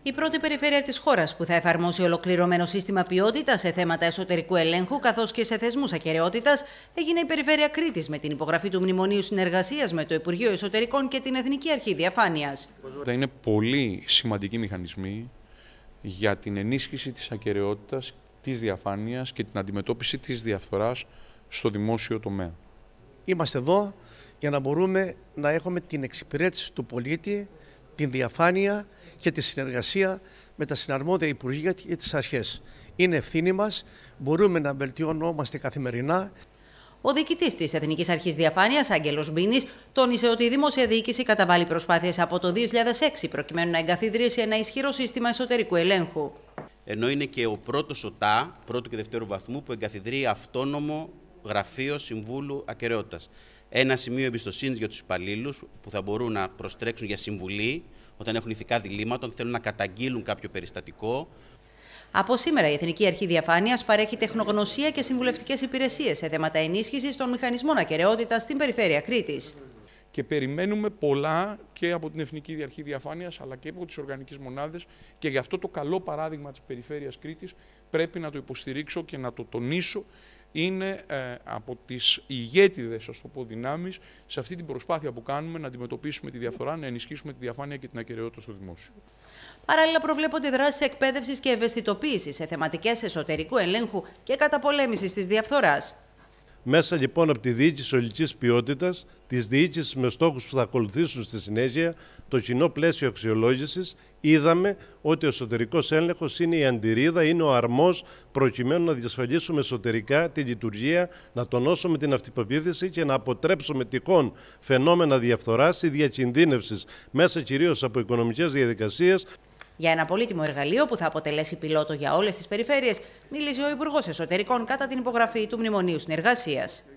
Η πρώτη περιφέρεια της χώρας που θα εφαρμόσει ολοκληρωμένο σύστημα ποιότητας σε θέματα εσωτερικού ελέγχου καθώς και σε θεσμούς ακεραιότητας έγινε η περιφέρεια Κρήτης με την υπογραφή του Μνημονίου Συνεργασίας με το Υπουργείο Εσωτερικών και την Εθνική Αρχή Διαφάνειας. Είναι πολύ σημαντικοί μηχανισμοί για την ενίσχυση της ακεραιότητας, της διαφάνειας και την αντιμετώπιση της διαφθοράς στο δημόσιο τομέα. Είμαστε εδώ για να μπορούμε να έχουμε την εξυπηρέτηση του πολίτη, την διαφάνεια και τη συνεργασία με τα συναρμόδια υπουργεία και τις αρχές. Είναι ευθύνη μας, μπορούμε να βελτιωνόμαστε καθημερινά. Ο διοικητής της Εθνικής Αρχής Διαφάνειας, Άγγελος Μπίνης, τόνισε ότι η δημόσια διοίκηση καταβάλει προσπάθειες από το 2006 προκειμένου να εγκαθιδρύσει ένα ισχυρό σύστημα εσωτερικού ελέγχου. Ενώ είναι και ο πρώτος ΟΤΑ, πρώτου και δευτέρου βαθμού, που εγκαθιδρύει αυτόνομο γραφείο Συμβούλου Ακεραιότητας. Ένα σημείο εμπιστοσύνης για τους υπαλλήλους που θα μπορούν να προστρέξουν για συμβουλή όταν έχουν ηθικά διλήμματα, όταν θέλουν να καταγγείλουν κάποιο περιστατικό. Από σήμερα η Εθνική Αρχή Διαφάνειας παρέχει τεχνογνωσία και συμβουλευτικές υπηρεσίες σε θέματα ενίσχυσης των μηχανισμών ακεραιότητας στην περιφέρεια Κρήτης. Και περιμένουμε πολλά και από την Εθνική Αρχή Διαφάνειας αλλά και από τις οργανικές μονάδες και γι' αυτό το καλό παράδειγμα της περιφέρειας Κρήτης πρέπει να το υποστηρίξω και να το τονίσω. Είναι από τις ηγέτιδες, ας το πω, δυνάμεις σε αυτή την προσπάθεια που κάνουμε να αντιμετωπίσουμε τη διαφθορά, να ενισχύσουμε τη διαφάνεια και την ακεραιότητα στο δημόσιο. Παράλληλα, προβλέπονται δράσεις εκπαίδευσης και ευαισθητοποίησης σε θεματικές εσωτερικού ελέγχου και καταπολέμησης της διαφθοράς. Μέσα λοιπόν από τη διοίκηση ολικής ποιότητας, τις διοίκησεις με στόχους που θα ακολουθήσουν στη συνέχεια το κοινό πλαίσιο αξιολόγησης, είδαμε ότι ο εσωτερικός έλεγχος είναι η αντιρρίδα, είναι ο αρμός προκειμένου να διασφαλίσουμε εσωτερικά τη λειτουργία, να τονώσουμε την αυτοπεποίθηση και να αποτρέψουμε τυχόν φαινόμενα διαφθοράς ή διακινδύνευσης μέσα κυρίως από οικονομικές διαδικασίες. Για ένα πολύτιμο εργαλείο που θα αποτελέσει πιλότο για όλες τις περιφέρειες, μίλησε ο Υπουργός Εσωτερικών κατά την υπογραφή του Μνημονίου Συνεργασίας.